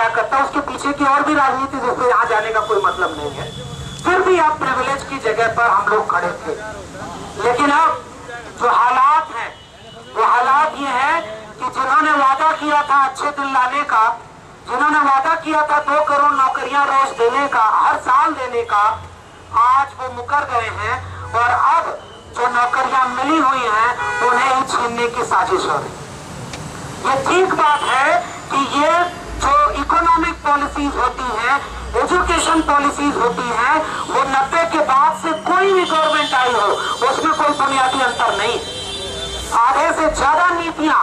करता है, उसके पीछे की और भी राजनीति जिसमें यहाँ जाने का कोई मतलब नहीं है। फिर भी अब प्रिविलेज की जगह पर हम लोग खड़े थे। लेकिन अब जो हालात हैं वो हालात ये है कि जिन्होंने वादा किया था अच्छे दिन लाने का, जिन्होंने वादा किया था 2 करोड़ नौकरियां रोज देने का, हर साल देने का, आज वो मुकर गए हैं और अब जो नौकरियां मिली हुई हैं उन्हें ही छीनने की साजिश हो रही। ये ठीक बात है कि ये जो इकोनॉमिक पॉलिसीज होती हैं, एजुकेशन पॉलिसीज होती हैं, वो 90 के बाद से कोई भी गवर्नमेंट आई हो उसमें कोई बुनियादी अंतर नहीं। आधे से ज्यादा नीतियां,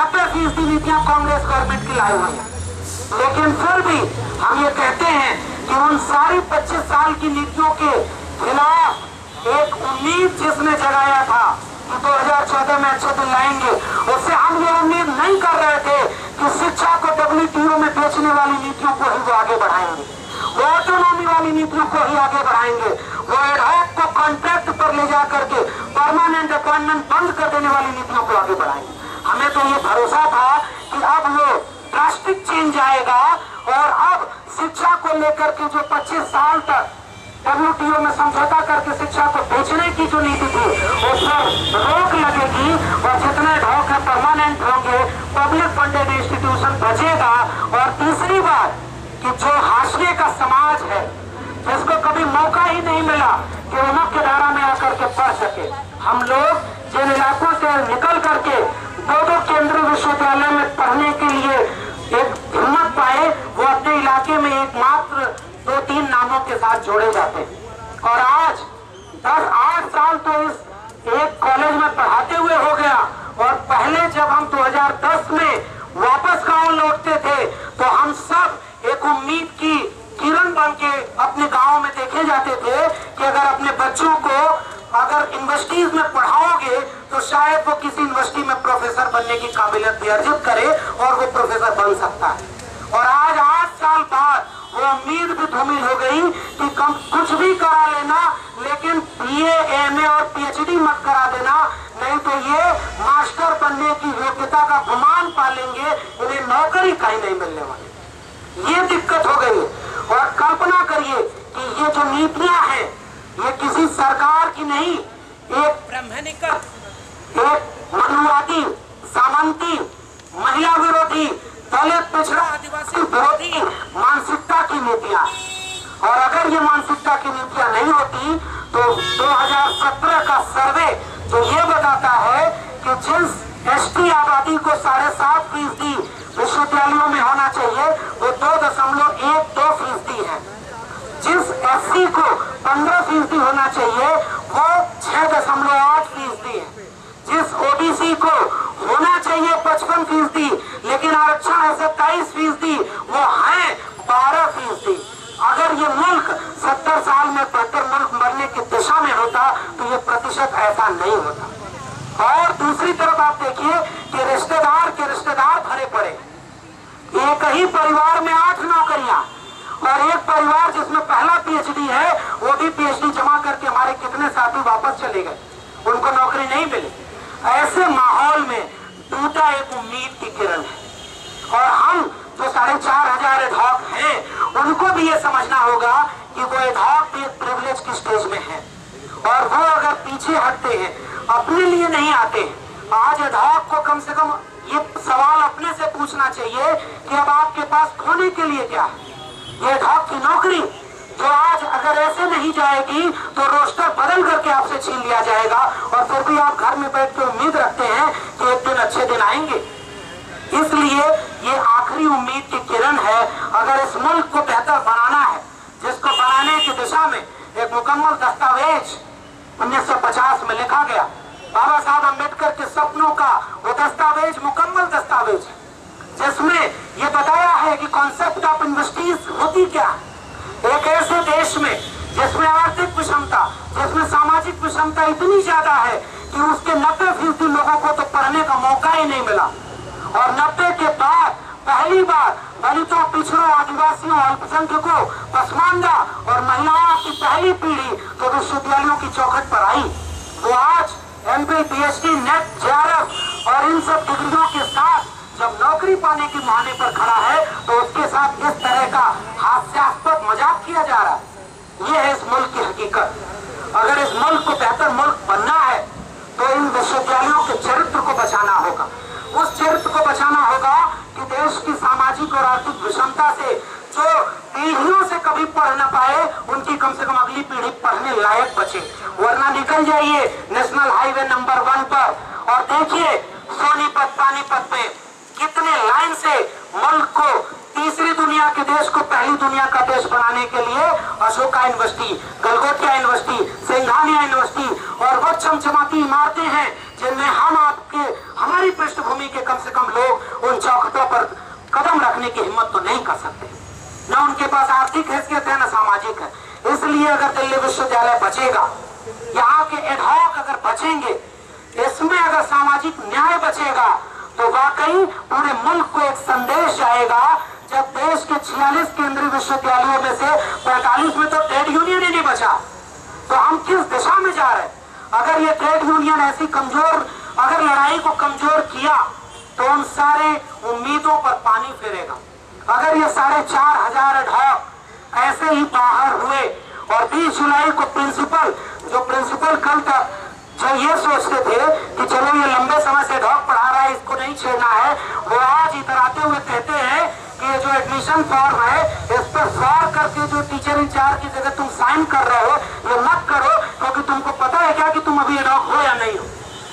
90% नीतियां कांग्रेस गवर्नमेंट की लाई हुई है। लेकिन फिर भी हम ये कहते हैं कि उन सारी 25 साल की नीतियों के खिलाफ एक उम्मीद जिसने जगाया था कि 2014 में अच्छे दिन लाएंगे, उससे हम ये उम्मीद नहीं कर रहे थे कि शिक्षा को WTO में बेचने वाली नीतियों को ही वो आगे बढ़ाएंगे, वो ऑटोनॉमी वाली नीतियों को ही आगे बढ़ाएंगे, वो एडहॉक को कॉन्ट्रैक्ट पर ले जा करके परमानेंट अपॉइंटमेंट बंद कर देने वाली नीतियों को आगे बढ़ाएंगे। हमें तो ये भरोसा था कि अब वो ड्रास्टिक चेंज आएगा और अब शिक्षा को लेकर के जो 25 साल तक WTO में समझौता करके शिक्षा को बेचने की जो नीति थी उस पर रोक लगेगी और जितने ढोक परमानेंट होंगे, पब्लिक फंडेड इंस्टीट्यूशन बचेगा। और तीसरी बात कि जो हाशिए का समाज है जिसको कभी मौका ही नहीं मिला कि वो मुख्य धारा में आकर के पढ़ सके, हम लोग जिन इलाकों से निकल करके 2 केंद्रीय विश्वविद्यालय में पढ़ने के लिए एक हिम्मत पाए, वो अपने इलाके में एकमात्र 2-3 नामों के साथ जोड़े जाते हैं। और आज 10-8 साल तो इस एक कॉलेज में पढ़ाते हुए हो गया। और पहले जब हम 2010 में वापस गांव लौटते थे तो हम सब एक उम्मीद की किरण बन के अपने गांव में देखे जाते थे कि अगर अपने बच्चों को अगर यूनिवर्सिटीज में पढ़ाओगे तो शायद वो किसी यूनिवर्सिटी में प्रोफेसर बनने की काबिलियत भी अर्जित करे और वो प्रोफेसर बन सकता है। और आज 8 साल बाद वो उम्मीद भी धूमिल हो गई कि कम कुछ भी करा लेना, लेकिन BA, MA और PhD मत करा देना, नहीं तो ये मास्टर बनने की योग्यता का गुमान पालेंगे, इन्हें नौकरी कहीं नहीं मिलने वाली। ये दिक्कत हो गई। और कल्पना करिए कि ये जो नीतियां हैं ये किसी सरकार की नहीं, एक ब्राह्मणिकत, एक मनुवादी, सामंती, महिला विरोधी, दलित, पिछड़ा, आदिवासी विरोधी मानसिकता की नीतियां। और अगर ये मानसिकता की नीतियां नहीं होती तो 2017 का सर्वे जो ये बताता है कि जिस ST आबादी को 7.5% विश्वविद्यालयों में होना चाहिए वो 2.12% है, जिस SC को 15% होना चाहिए वो 6.8% है, जिस OBC को होना चाहिए 55%, लेकिन आरक्षण है 27%, वो है 12%। अगर ये मुल्क 70 साल में बेहतर मुल्क बनने की दिशा में होता तो ये प्रतिशत ऐसा नहीं होता। और दूसरी तरफ आप देखिए कि रिश्तेदार के रिश्तेदार भरे पड़े, एक ही परिवार में 8 नौकरियां, और एक परिवार जिसमें पहला PhD है वो भी PhD जमा करके हमारे कितने साथी वापस चले गए, उनको नौकरी नहीं मिली। ऐसे माहौल में टूटा एक उम्मीद की किरण है। और हम जो 4,500 एडहॉक हैं उनको भी ये समझना होगा कि वो एडहॉक भी एक प्रिविलेज की स्टेज में है और वो अगर पीछे हटते हैं, अपने लिए नहीं आते हैं। आज एडहॉक को कम से कम ये सवाल अपने से पूछना चाहिए कि अब आपके पास खोने के लिए क्या है। ये एडहॉक की नौकरी जो आज अगर ऐसे नहीं जाएगी तो रोस्टर बदल करके आपसे छीन लिया जाएगा और फिर भी आप घर में बैठ के उम्मीद रखते हैं कि एक दिन अच्छे दिन आएंगे। इसलिए ये आखिरी उम्मीद की किरण है। अगर इस मुल्क को बेहतर बनाना है, जिसको बनाने की दिशा में एक मुकम्मल दस्तावेज 1950 में लिखा गया, बाबा साहब अम्बेडकर के सपनों का वो दस्तावेज मुकम्मल दस्तावेज है जिसमें ये बताया है कि कॉन्सेप्ट ऑफ यूनिवर्सिटीज होती क्या है। एक ऐसे देश में जिसमें आर्थिक विषमता, जिसमें सामाजिक विषमता इतनी ज्यादा है कि उसके 90% लोगों को तो पढ़ने का मौका ही नहीं मिला। और 90 के बाद पहली बार दलितों, पिछड़ों, आदिवासियों, अल्पसंख्यकों, पसमानदा और महिलाओं की पहली पीढ़ी तो विश्वविद्यालयों की चौखट पर आई। वो आज MPhD, NET, JRF और इन सब डिग्रियों के साथ जब नौकरी पाने के मुहाने पर खड़ा है तो उसके साथ इस तरह का हास्यास्पद मजाक किया जा रहा है। ये है इस मुल्क की हकीकत। अगर इस मुल्क को बेहतर मुल्क बनना है तो इन विश्वविद्यालयों के चरित्र को बचाना होगा। उस चरित्र को बचाना होगा कि देश की सामाजिक और आर्थिक विषमता से जो पीढ़ियों से कभी पढ़ न पाए उनकी कम से कम अगली पीढ़ी पढ़ने लायक बचे। वरना निकल जाइए नेशनल हाईवे नंबर 1 पर और देखिए सोनीपत पानीपत में कितने लाइन से मुल्क को तीसरी दुनिया के देश को पहली दुनिया का देश बनाने के लिए Ashoka university, Galgotias university, Singhania university और वो चमचमाती इमारतें हैं जिनमें हम आपके हमारी पृष्ठभूमि के कम से कम लोग उन चौखटों पर कदम रखने की हिम्मत तो नहीं कर सकते। न उनके पास आर्थिक हैसियत है, न सामाजिक है। इसलिए अगर दिल्ली विश्वविद्यालय बचेगा, यहाँ के एडहॉक अगर बचेंगे, इसमें अगर सामाजिक न्याय बचेगा तो वाकई पूरे मुल्क को एक संदेश जाएगा। जब देश के 46 केंद्रीय विश्वविद्यालयों में से 45 में तो ट्रेड यूनियन ही नहीं बचा, तो हम किस दिशा में जा रहे हैं? अगर ये ट्रेड यूनियन ऐसी कमजोर, अगर लड़ाई को कमजोर किया तो उन सारे उम्मीदों पर पानी फेरेगा। अगर ये 4,500 एडहॉक ऐसे ही बाहर हुए और 20 जुलाई को प्रिंसिपल कल तक जो ये सोचते थे कि चलो ये लंबे समय से एडहॉक पढ़ा रहा है, इसको नहीं छेड़ना है, वो आज इधर आते हुए कहते हैं कि ये जो एडमिशन फॉर्म है इस पर स्वार करके जो टीचर इंचार्ज की जगह तुम साइन कर रहे हो ये मत करो, क्योंकि तुमको पता है क्या कि तुम अभी एडहॉक हो या नहीं हो।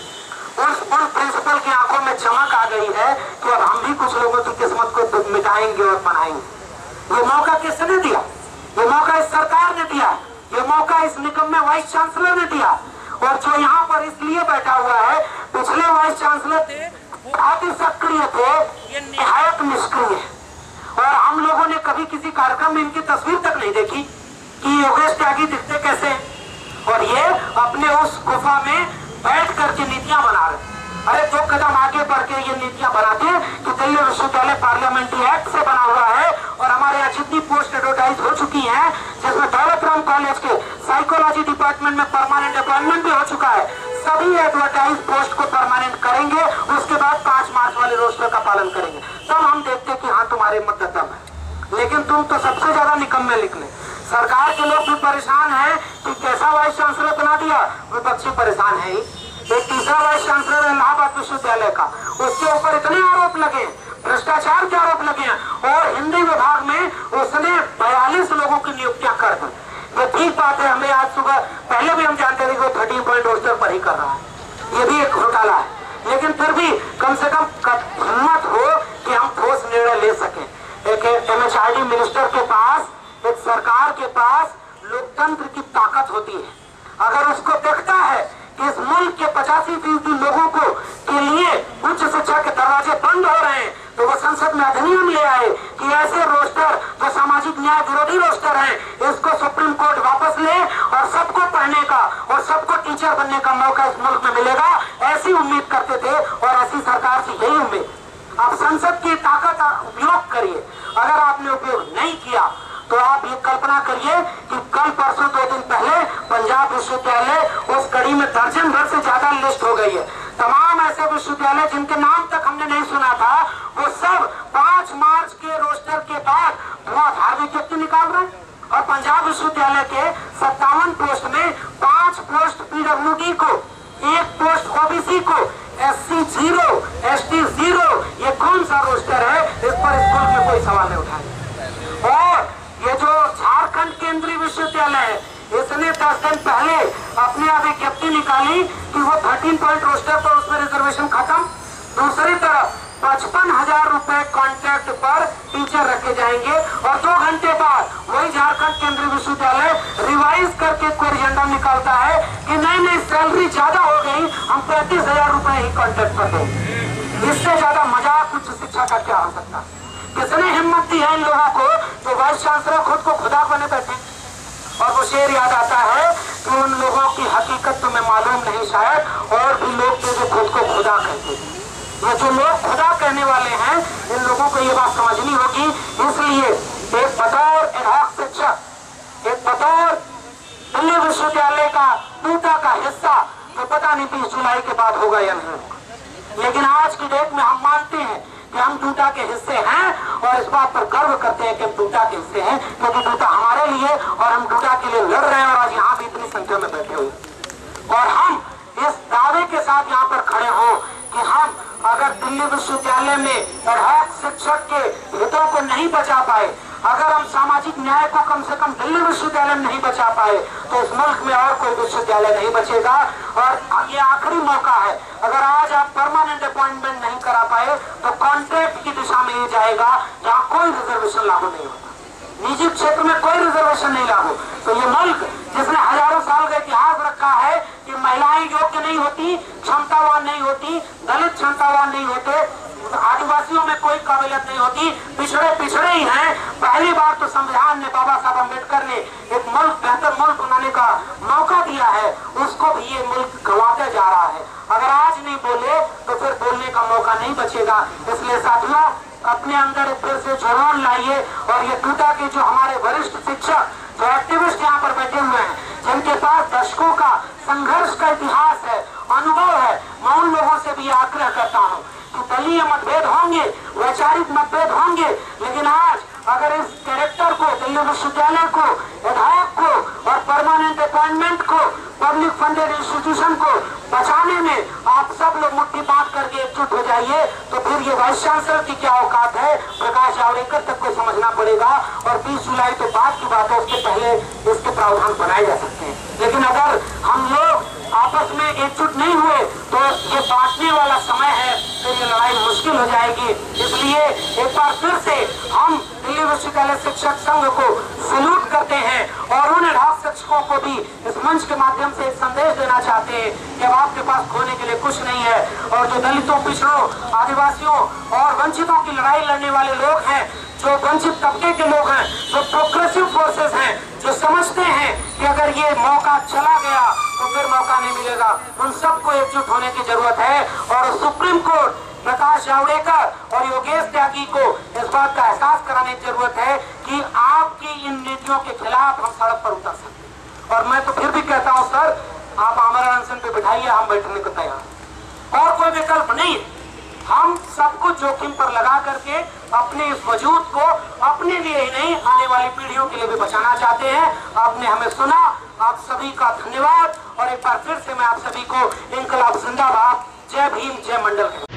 उस प्रिंसिपल की आंखों में चमक आ गई है कि अब हम भी कुछ लोगों की किस्मत को मिटाएंगे और बनाएंगे। ये मौका किसने दिया? ये मौका इस सरकार ने दिया, ये मौका इस निकम्मे वाइस चांसलर ने दिया। और जो यहाँ पर इसलिए बैठा हुआ है, पिछले वाइस चांसलर थे बहुत ही सक्रिय थे, ये निहायत निष्क्रिय है। और हम लोगों ने कभी किसी कार्यक्रम में इनकी तस्वीर तक नहीं देखी कि योगेश त्यागी दिखते कैसे, और ये अपने उस गुफा में बैठ करके नीतियां बना रहे। अरे 2 कदम आगे बढ़ के ये नीतियां बनाते कि दिल्ली विश्वविद्यालय पार्लियामेंट्री एक्ट से बना हुआ है और हमारे यहाँ जितनी पोस्ट एडवर्टाइज हो चुकी हैं, जिसमें दौलत राम कॉलेज के साइकोलॉजी डिपार्टमेंट में परमानेंट अपॉइंटमेंट भी हो चुका है, सभी एडवर्टाइज पोस्ट को परमानेंट करेंगे। उसके बाद 5 मार्च वाले रोस्टर का पालन करेंगे, तब हम देखते कि हाँ तुम्हारे मत दम है। लेकिन तुम तो सबसे ज्यादा निकम्मे निकले। सरकार के लोग भी परेशान है कि कैसा वाइस चांसलर बना दिया, विपक्षी परेशान है। एक तीसरा वाइस चांसलर है इलाहाबाद विश्वविद्यालय का, उसके ऊपर इतने आरोप लगे, भ्रष्टाचार के आरोप लगे हैं और हिंदी विभाग में उसने 42 लोगों की नियुक्तियां कर दी। ये ठीक बात है, हमें आज सुबह पहले भी हम जानते थे कि वो 13 पॉइंट रोस्टर पर ही कर रहा है, ये भी एक घोटाला है। लेकिन फिर भी कम से कम हिम्मत हो कि हम ठोस निर्णय ले सकें। एक MHRD मिनिस्टर के पास, एक सरकार के पास लोकतंत्र की ताकत होती है। अगर उसको देखता है कि इस मुल्क के 85% लोगों को के लिए उच्च शिक्षा के दरवाजे बंद हो रहे हैं, तो वो संसद में अधिनियम ले आए कि ऐसे रोस्टर जो सामाजिक न्याय विरोधी रोस्टर हैं, इसको सुप्रीम कोर्ट वापस ले और सबको पढ़ने का और सबको टीचर बनने का मौका इस मुल्क में मिलेगा। ऐसी उम्मीद करते थे और ऐसी सरकार से यही उम्मीद। आप संसद की ताकत उपयोग करिए। अगर आपने उपयोग नहीं किया तो आप ये कल्पना करिए कि कल परसों 2 दिन पहले पंजाब विश्वविद्यालय उस कड़ी में दर्जन भर से ज्यादा लिस्ट हो गई है। तमाम ऐसे विश्वविद्यालय जिनके नाम तक हमने नहीं सुना था, वो सब 5 मार्च के रोस्टर के बाद धुआंधार विज्ञप्ति निकाल रहे हैं। और पंजाब विश्वविद्यालय के 57 पोस्ट में 5 पोस्ट PWD को, 1 पोस्ट OBC को, SC 0, ST 0, ये कौन सा रोस्टर है? इस पर स्कूल में कोई सवाल नहीं उठाया। और ये जो झारखंड केंद्रीय विश्वविद्यालय है, इसने 10 दिन पहले अपने आप विज्ञप्ति निकाली कि वो 13 पॉइंट रोस्टर पर उसमें रिजर्वेशन खत्म। दूसरी तरफ 55,000 रुपए कॉन्ट्रैक्ट पर टीचर रखे जाएंगे और 2 घंटे बाद वही झारखंड केंद्रीय विश्वविद्यालय रिवाइज करके कोई एजेंडा निकालता है कि नहीं सैलरी ज्यादा हो गई, हम 35,000 रुपए ही कॉन्ट्रैक्ट पर देंगे। इससे ज्यादा मजाक उच्च शिक्षा का क्या हो सकता है? किसने हिम्मत दी है इन लोगों को? तो वाइस चांसलर खुद को खुदा बने बैठे। और वो शेर याद आता है कि उन लोगों की हकीकत तुम्हें मालूम नहीं शायद, और भी लोग थे जो खुद को खुदा कहते थे। ये जो लोग खुदा कहने वाले हैं, इन लोगों को ये बात समझनी होगी। इसलिए एक बतौर एडहॉक शिक्षक, एक बतौर दिल्ली विश्वविद्यालय का टूटा का हिस्सा, तो पता नहीं 30 जुलाई के बाद होगा या नहीं। लेकिन आज की डेट में हम मानते हैं कि हम टूटा के हिस्से हैं और इस बात पर गर्व करते हैं कि हम टूटा के हिस्से हैं, क्योंकि टूटा हमारे लिए और हम टूटा के लिए लड़ रहे हैं और आज यहाँ भी इतनी संख्या में बैठे हुए। और हम इस दावे के साथ यहाँ पर खड़े हो कि हम अगर दिल्ली विश्वविद्यालय में एडहॉक शिक्षक के हितों को नहीं बचा पाए, अगर हम सामाजिक न्याय को कम से कम दिल्ली विश्वविद्यालय में नहीं बचा पाए, तो इस मुल्क में और कोई विश्वविद्यालय नहीं बचेगा। और ये आखिरी मौका है, अगर आज आप परमानेंट अपॉइंटमेंट नहीं करा पाए तो कॉन्ट्रैक्ट की दिशा में ये जाएगा जहाँ कोई रिजर्वेशन लागू नहीं होता, निजी क्षेत्र में कोई रिजर्वेशन नहीं लागू। तो ये मुल्क जिसने हजारों साल का इतिहास रखा है कि महिलाएं योग्य नहीं होती, क्षमतावान नहीं होती, दलित क्षमतावान नहीं होते, आदिवासियों में कोई काबिलियत नहीं होती, पिछड़े ही हैं। पहली बार तो संविधान ने, बाबा साहब अम्बेडकर ने एक मुल्क, बेहतर मुल्क बनाने का मौका दिया है, उसको भी ये मुल्क गंवाते जा रहा है। अगर आज नहीं बोले तो फिर बोलने का मौका नहीं बचेगा। इसलिए साथियों, अपने अंदर फिर से जुनून लाइए और ये टूटा के जो हमारे वरिष्ठ शिक्षक, जो एक्टिविस्ट यहाँ पर बैठे हुए हैं, जिनके पास दशकों का संघर्ष का इतिहास है, अनुभव है, मैं उन लोगों से भी आग्रह करता हूँ कि दलीय मतभेद होंगे, वैचारिक मतभेद होंगे, लेकिन आज अगर इस कैरेक्टर को, दिल्ली विश्वविद्यालय को, एडहॉक को और परमानेंट अपॉइंटमेंट को, पब्लिक फंडेड इंस्टीट्यूशन को बचाने में आप सब लोग मुट्ठी बांध करके एकजुट हो जाइए, तो फिर ये वाइस चांसलर की क्या औकात है, प्रकाश जावड़ेकर तक को समझना पड़ेगा। और 20 जुलाई तो बाद की बात है, उसके पहले इसके प्रावधान बनाए जा सकते हैं। लेकिन अगर हम लोग आपस में एकजुट नहीं हुए तो ये बांटने वाला समय है, फिर ये लड़ाई मुश्किल हो जाएगी। इसलिए एक बार फिर से हम दिल्ली विश्वविद्यालय शिक्षक संघ को सैल्यूट करते हैं और उन एडहॉक शिक्षकों को भी इस मंच के माध्यम से एक संदेश देना चाहते हैं कि अब आपके पास खोने के लिए कुछ नहीं है। और जो दलितों, पिछड़ों, आदिवासियों और वंचितों की लड़ाई लड़ने वाले लोग हैं, जो वंचित तबके के लोग हैं, जो प्रोग्रेसिव फोर्सेस हैं, जो समझते हैं कि अगर ये मौका चला गया तो फिर मौका नहीं मिलेगा, उन सबको एकजुट होने की जरूरत है। और सुप्रीम कोर्ट, प्रकाश जावड़ेकर और योगेश त्यागी को इस बात का एहसास कराने की जरूरत है कि आपकी इन नीतियों के खिलाफ हम सड़क पर उतर सकते। और मैं तो फिर भी कहता हूं सर, आप आमरण अनशन पे बिठाइए, हम बैठने को तैयार, और कोई विकल्प नहीं है। हम सबको जोखिम पर लगा करके अपने इस वजूद को अपने लिए ही नहीं, आने वाली पीढ़ियों के लिए भी बचाना चाहते हैं। आपने हमें सुना, आप सभी का धन्यवाद। और एक बार फिर से मैं आप सभी को इंकलाब जिंदाबाद, जय भीम, जय मंडल।